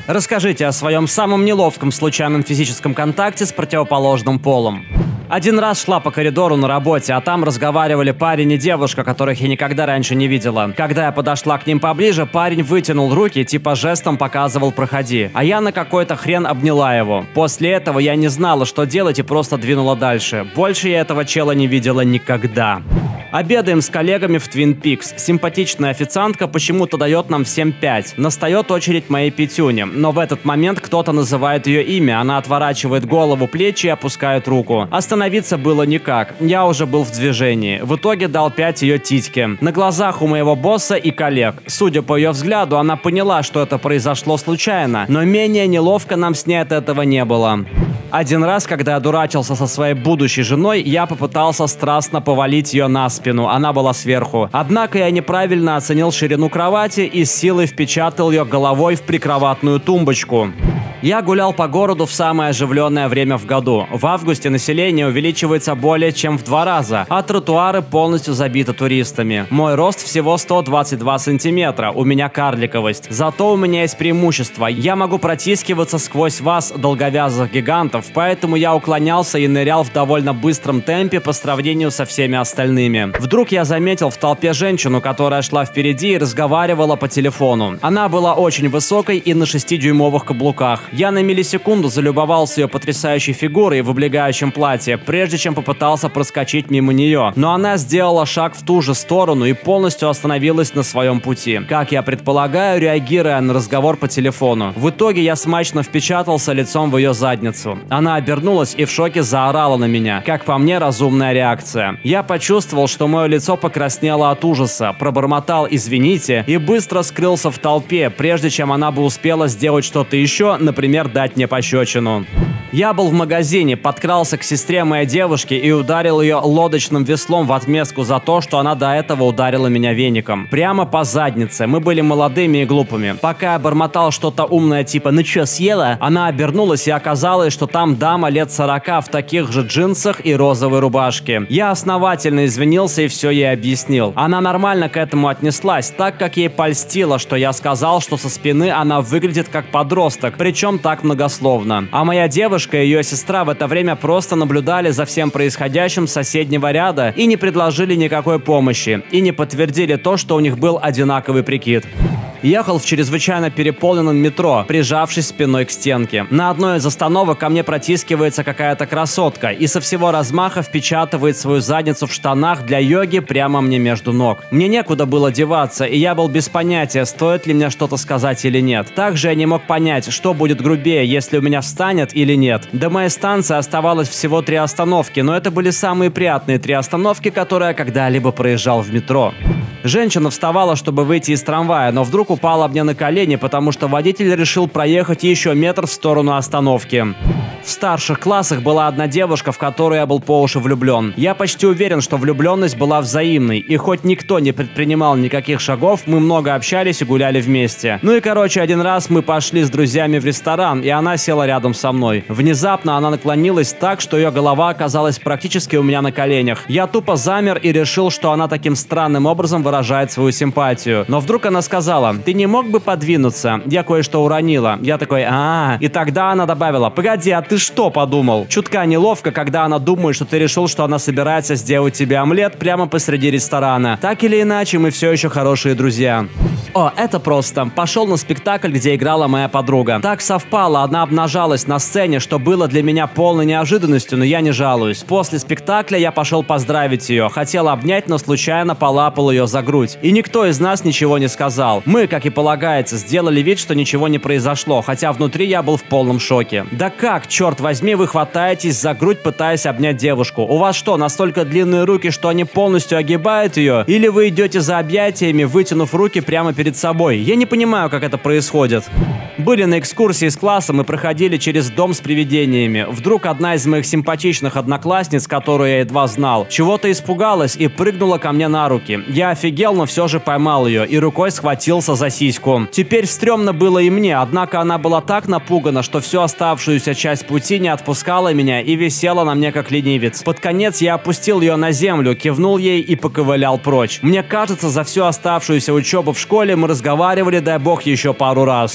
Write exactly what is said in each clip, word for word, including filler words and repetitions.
Расскажите о своем самом неловком случайном физическом контакте с противоположным полом. Один раз шла по коридору на работе, а там разговаривали парень и девушка, которых я никогда раньше не видела. Когда я подошла к ним поближе, парень вытянул руки, типа жестом показывал «проходи», а я на какой-то хрен обняла его. После этого я не знала, что делать, и просто двинула дальше. Больше я этого чела не видела никогда. Обедаем с коллегами в Twin Peaks. Симпатичная официантка почему-то дает нам всем пять. Настает очередь моей Петюне, но в этот момент кто-то называет ее имя. Она отворачивает голову, плечи и опускает руку. Остановиться было никак. Я уже был в движении. В итоге дал пять ее титьке. На глазах у моего босса и коллег. Судя по ее взгляду, она поняла, что это произошло случайно, но менее неловко нам с ней от этого не было. Один раз, когда я дурачился со своей будущей женой, я попытался страстно повалить ее на спину, она была сверху. Однако я неправильно оценил ширину кровати и с силой впечатал ее головой в прикроватную тумбочку. Я гулял по городу в самое оживленное время в году. В августе население увеличивается более чем в два раза, а тротуары полностью забиты туристами. Мой рост всего сто двадцать два сантиметра, у меня карликовость. Зато у меня есть преимущество. Я могу протискиваться сквозь вас, долговязых гигантов, поэтому я уклонялся и нырял в довольно быстром темпе по сравнению со всеми остальными. Вдруг я заметил в толпе женщину, которая шла впереди и разговаривала по телефону. Она была очень высокой и на шестидюймовых каблуках. Я на миллисекунду залюбовался ее потрясающей фигурой в облегающем платье, прежде чем попытался проскочить мимо нее. Но она сделала шаг в ту же сторону и полностью остановилась на своем пути. Как я предполагаю, реагируя на разговор по телефону. В итоге я смачно впечатался лицом в ее задницу. Она обернулась и в шоке заорала на меня. Как по мне, разумная реакция. Я почувствовал, что мое лицо покраснело от ужаса, пробормотал «извините» и быстро скрылся в толпе, прежде чем она бы успела сделать что-то еще, например, Например, дать мне пощечину. Я был в магазине, подкрался к сестре моей девушки и ударил ее лодочным веслом в отместку за то, что она до этого ударила меня веником. Прямо по заднице. Мы были молодыми и глупыми. Пока я бормотал что-то умное типа «ну чё, съела?», она обернулась и оказалось, что там дама лет сорока в таких же джинсах и розовой рубашке. Я основательно извинился и все ей объяснил. Она нормально к этому отнеслась, так как ей польстило, что я сказал, что со спины она выглядит как подросток, причем так многословно. А моя девушка и ее сестра в это время просто наблюдали за всем происходящим с соседнего ряда и не предложили никакой помощи, и не подтвердили то, что у них был одинаковый прикид. Ехал в чрезвычайно переполненном метро, прижавшись спиной к стенке. На одной из остановок ко мне протискивается какая-то красотка и со всего размаха впечатывает свою задницу в штанах для йоги прямо мне между ног. Мне некуда было деваться, и я был без понятия, стоит ли мне что-то сказать или нет. Также я не мог понять, что будет грубее, если у меня встанет или нет. До моей станции оставалось всего три остановки, но это были самые приятные три остановки, которые я когда-либо проезжал в метро. Женщина вставала, чтобы выйти из трамвая, но вдруг упала мне на колени, потому что водитель решил проехать еще метр в сторону остановки. В старших классах была одна девушка, в которую я был по уши влюблен. Я почти уверен, что влюбленность была взаимной, и хоть никто не предпринимал никаких шагов, мы много общались и гуляли вместе. Ну и короче, один раз мы пошли с друзьями в ресторан, и она села рядом со мной. Внезапно она наклонилась так, что ее голова оказалась практически у меня на коленях. Я тупо замер и решил, что она таким странным образом выражает свою симпатию. Но вдруг она сказала: «Ты не мог бы подвинуться? Я кое-что уронила». Я такой: а, И тогда она добавила: «Погоди, а ты что подумал?» Чутка неловко, когда она думает, что ты решил, что она собирается сделать тебе омлет прямо посреди ресторана. Так или иначе, мы все еще хорошие друзья. О, это просто. Пошел на спектакль, где играла моя подруга. Так совпало, она обнажалась на сцене, что было для меня полной неожиданностью, но я не жалуюсь. После спектакля я пошел поздравить ее. Хотел обнять, но случайно полапал ее за грудь. И никто из нас ничего не сказал. Мы, как и полагается, сделали вид, что ничего не произошло, хотя внутри я был в полном шоке. Да как, черт возьми, вы хватаетесь за грудь, пытаясь обнять девушку? У вас что, настолько длинные руки, что они полностью огибают ее? Или вы идете за объятиями, вытянув руки прямо перед собой? Я не понимаю, как это происходит. Были на экскурсии с классом и проходили через дом с привидениями. Вдруг одна из моих симпатичных одноклассниц, которую я едва знал, чего-то испугалась и прыгнула ко мне на руки. Я офигел, но все же поймал ее и рукой схватился за сиську. Теперь стрёмно было и мне, однако она была так напугана, что всю оставшуюся часть пути не отпускала меня и висела на мне как ленивец. Под конец я опустил ее на землю, кивнул ей и поковылял прочь. Мне кажется, за всю оставшуюся учебу в школе мы разговаривали, дай бог, еще пару раз.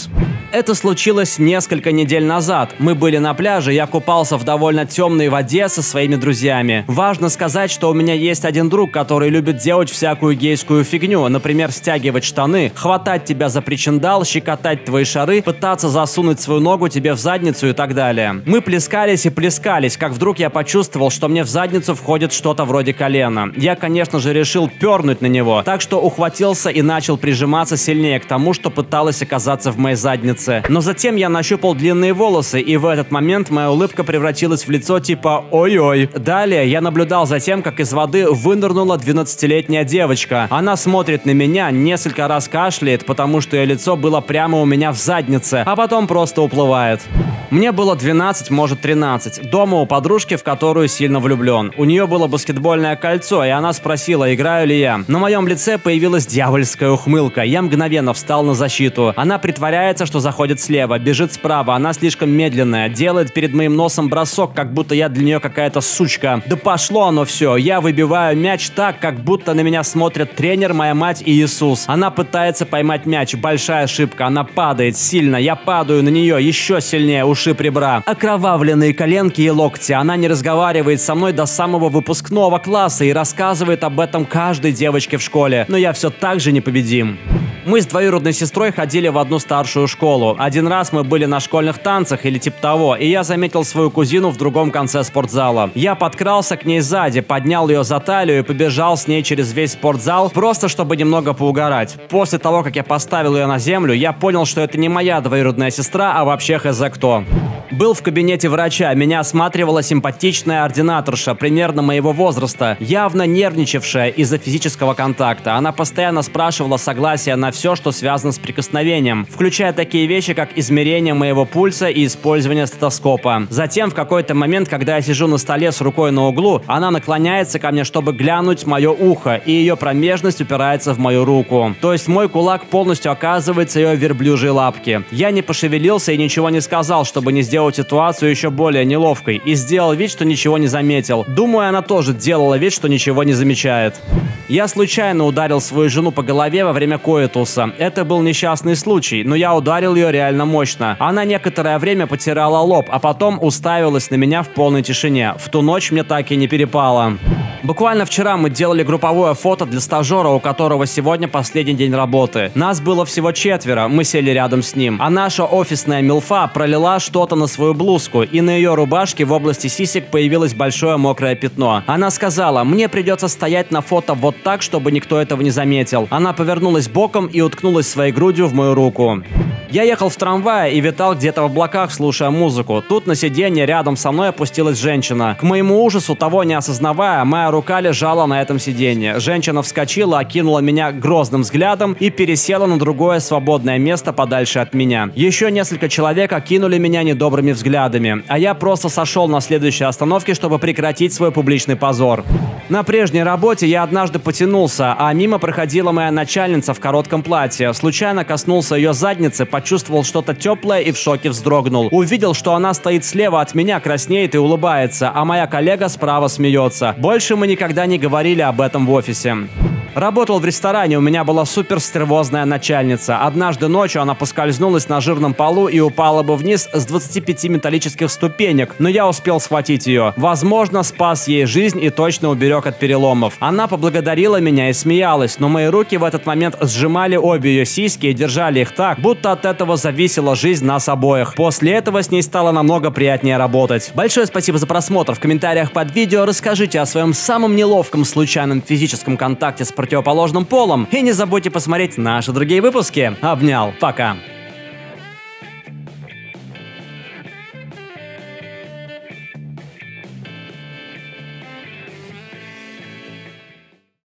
Это случилось несколько недель назад. Мы были на пляже, я купался в довольно темной воде со своими друзьями. Важно сказать, что у меня есть один друг, который любит делать всякую гейскую фигню. Например, стягивать штаны, хватать тебя за причиндал, щекотать твои шары, пытаться засунуть свою ногу тебе в задницу и так далее. Мы плескались и плескались, как вдруг я почувствовал, что мне в задницу входит что-то вроде колена. Я, конечно же, решил пернуть на него, так что ухватился и начал прижиматься сильнее к тому, что пыталось оказаться в моей заднице. Но затем я нащупал длинные волосы, и в этот момент моя улыбка превратилась в лицо типа «Ой-ой». Далее я наблюдал за тем, как из воды вынырнула двенадцатилетняя девочка. Она смотрит на меня, несколько раз кашляет, потому что ее лицо было прямо у меня в заднице, а потом просто уплывает. Мне было двенадцать, может тринадцать. Дома у подружки, в которую сильно влюблен. У нее было баскетбольное кольцо, и она спросила, играю ли я. На моем лице появилась дьявольская ухмылка. Я мгновенно встал на защиту. Она притворяется, что заходит слева, бежит справа. Она слишком медленная, делает перед моим носом бросок, как будто я для нее какая-то сучка. Да пошло оно все. Я выбиваю мяч так, как будто на меня смотрят тренер, моя мать и Иисус. Она пытается поймать мяч. Большая ошибка. Она падает сильно. Я падаю на нее еще сильнее. Ушиб ребра. Окровавленные коленки и локти. Она не разговаривает со мной до самого выпускного класса и рассказывает об этом каждой девочке в школе. Но я все так же непобедим. Мы с двоюродной сестрой ходили в одну старшую школу. Один раз мы были на школьных танцах или типа того, и я заметил свою кузину в другом конце спортзала. Я подкрался к ней сзади, поднял ее за талию и побежал с ней через весь спортзал, просто чтобы немного поугарать. После того, как я поставил ее на землю, я понял, что это не моя двоюродная сестра, а вообще хз кто. Был в кабинете врача, меня осматривала симпатичная ординаторша, примерно моего возраста, явно нервничавшая из-за физического контакта. Она постоянно спрашивала согласия на все, что связано с прикосновением, включая такие вещи, как измерение моего пульса и использование стетоскопа. Затем, в какой-то момент, когда я сижу на столе с рукой на углу, она наклоняется ко мне, чтобы глянуть в мое ухо, и ее промежность упирается в мою руку. То есть мой кулак полностью оказывается ее верблюжьей лапки. Я не пошевелился и ничего не сказал, чтобы не сделать ситуацию еще более неловкой, и сделал вид, что ничего не заметил. Думаю, она тоже делала вид, что ничего не замечает. Я случайно ударил свою жену по голове во время коитуса. Это был несчастный случай, но я ударил ее реально мощно. Она некоторое время потирала лоб, а потом уставилась на меня в полной тишине. В ту ночь мне так и не перепало. Буквально вчера мы делали групповое фото для стажера, у которого сегодня последний день работы. Нас было всего четверо, мы сели рядом с ним. А наша офисная милфа пролила что-то на свою блузку, и на ее рубашке в области сисек появилось большое мокрое пятно. Она сказала, мне придется стоять на фото вот так, чтобы никто этого не заметил. Она повернулась боком и уткнулась своей грудью в мою руку. Я ехал в трамвае и витал где-то в облаках, слушая музыку. Тут на сиденье рядом со мной опустилась женщина. К моему ужасу, того не осознавая, моя рука лежала на этом сиденье. Женщина вскочила, окинула меня грозным взглядом и пересела на другое свободное место подальше от меня. Еще несколько человек окинули меня недобрыми взглядами, а я просто сошел на следующей остановке, чтобы прекратить свой публичный позор. На прежней работе я однажды потянулся, а мимо проходила моя начальница в коротком платье. Случайно коснулся ее задницы, почувствовал что-то теплое и в шоке вздрогнул. Увидел, что она стоит слева от меня, краснеет и улыбается, а моя коллега справа смеется. Больше мы никогда не говорили об этом в офисе. Работал в ресторане, у меня была супер стервозная начальница. Однажды ночью она поскользнулась на жирном полу и упала бы вниз с двадцати пяти металлических ступенек, но я успел схватить ее. Возможно, спас ей жизнь и точно уберег от переломов. Она поблагодарила меня и смеялась, но мои руки в этот момент сжимали обе ее сиськи и держали их так, будто от этого зависела жизнь нас обоих. После этого с ней стало намного приятнее работать. Большое спасибо за просмотр. В комментариях под видео расскажите о своем самом неловком случайном физическом контакте с противоположным полом. И не забудьте посмотреть наши другие выпуски. Обнял. Пока.